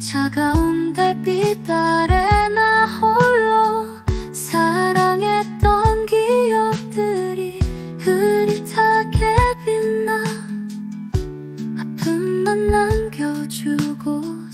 차가운 달빛 아래 나 홀로 사랑했던 기억들이 흐릿하게 빛나 아픔만 남겨주고